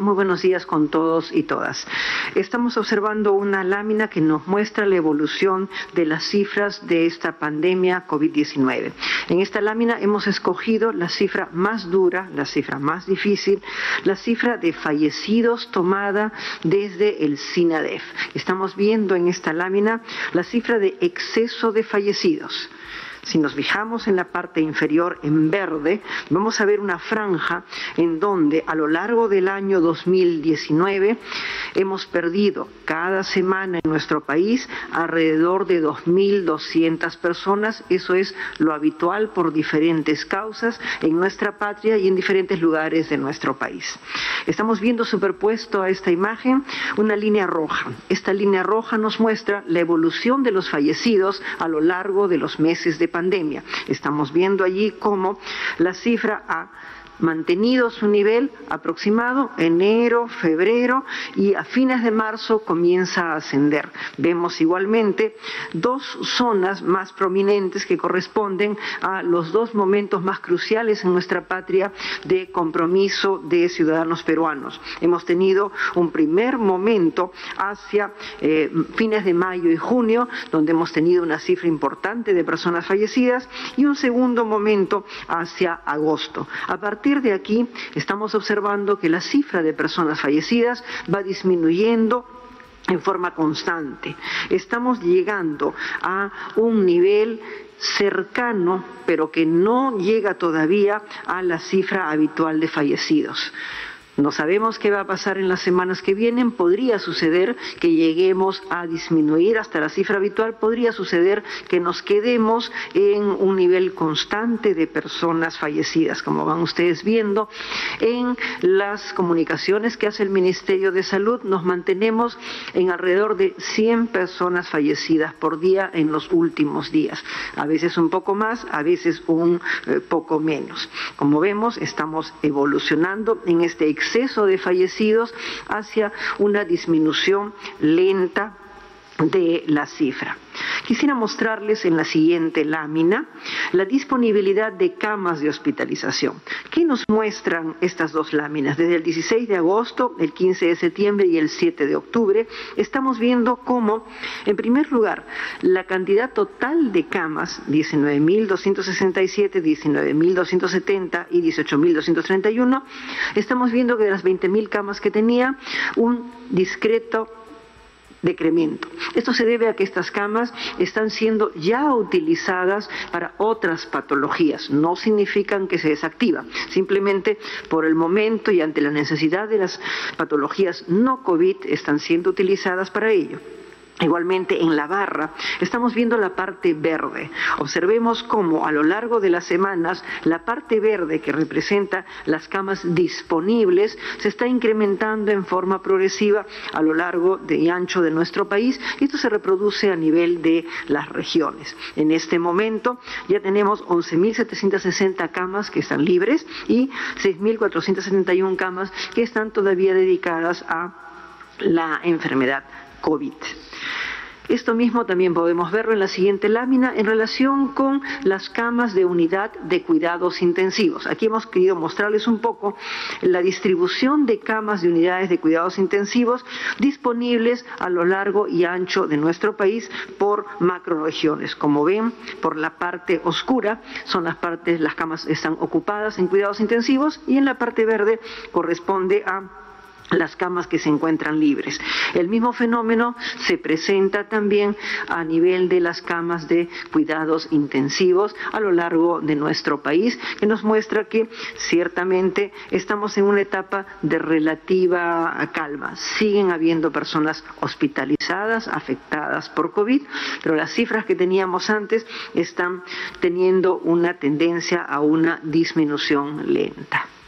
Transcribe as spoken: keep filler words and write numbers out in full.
Muy buenos días con todos y todas. Estamos observando una lámina que nos muestra la evolución de las cifras de esta pandemia COVID diecinueve. En esta lámina hemos escogido la cifra más dura, la cifra más difícil, la cifra de fallecidos tomada desde el SINADEF. Estamos viendo en esta lámina la cifra de exceso de fallecidos. Si nos fijamos en la parte inferior en verde, vamos a ver una franja en donde a lo largo del año dos mil diecinueve hemos perdido cada semana en nuestro país alrededor de dos mil doscientas personas. Eso es lo habitual por diferentes causas en nuestra patria y en diferentes lugares de nuestro país. Estamos viendo superpuesto a esta imagen una línea roja. Esta línea roja nos muestra la evolución de los fallecidos a lo largo de los meses de pandemia. Estamos viendo allí cómo la cifra ha mantenido su nivel aproximado enero, febrero y a fines de marzo comienza a ascender. Vemos igualmente dos zonas más prominentes que corresponden a los dos momentos más cruciales en nuestra patria de compromiso de ciudadanos peruanos. Hemos tenido un primer momento hacia eh, fines de mayo y junio, donde hemos tenido una cifra importante de personas fallecidas, y un segundo momento hacia agosto. A partir de aquí estamos observando que la cifra de personas fallecidas va disminuyendo en forma constante. Estamos llegando a un nivel cercano, pero que no llega todavía a la cifra habitual de fallecidos. No sabemos qué va a pasar en las semanas que vienen. Podría suceder que lleguemos a disminuir hasta la cifra habitual, podría suceder que nos quedemos en un nivel constante de personas fallecidas. Como van ustedes viendo, en las comunicaciones que hace el Ministerio de Salud nos mantenemos en alrededor de cien personas fallecidas por día en los últimos días. A veces un poco más, a veces un eh, poco menos. Como vemos, estamos evolucionando en este exceso de fallecidos hacia una disminución lenta de la cifra. Quisiera mostrarles en la siguiente lámina la disponibilidad de camas de hospitalización. ¿Qué nos muestran estas dos láminas? Desde el dieciséis de agosto, el quince de septiembre y el siete de octubre, estamos viendo cómo, en primer lugar, la cantidad total de camas, diecinueve mil doscientos sesenta y siete, diecinueve mil doscientos setenta y dieciocho mil doscientos treinta y uno, estamos viendo que de las veinte mil camas que tenía, un discreto decremento. Esto se debe a que estas camas están siendo ya utilizadas para otras patologías. No significan que se desactiva, simplemente por el momento y ante la necesidad de las patologías no COVID están siendo utilizadas para ello. Igualmente en la barra estamos viendo la parte verde. Observemos cómo a lo largo de las semanas la parte verde, que representa las camas disponibles, se está incrementando en forma progresiva a lo largo de y ancho de nuestro país, y esto se reproduce a nivel de las regiones. En este momento ya tenemos once mil setecientas sesenta camas que están libres y seis mil cuatrocientas setenta y una camas que están todavía dedicadas a la enfermedad COVID. Esto mismo también podemos verlo en la siguiente lámina en relación con las camas de unidad de cuidados intensivos. Aquí hemos querido mostrarles un poco la distribución de camas de unidades de cuidados intensivos disponibles a lo largo y ancho de nuestro país por macrorregiones. Como ven, por la parte oscura son las partes, las camas están ocupadas en cuidados intensivos, y en la parte verde corresponde a las camas que se encuentran libres. El mismo fenómeno se presenta también a nivel de las camas de cuidados intensivos a lo largo de nuestro país, que nos muestra que ciertamente estamos en una etapa de relativa calma. Siguen habiendo personas hospitalizadas, afectadas por COVID, pero las cifras que teníamos antes están teniendo una tendencia a una disminución lenta.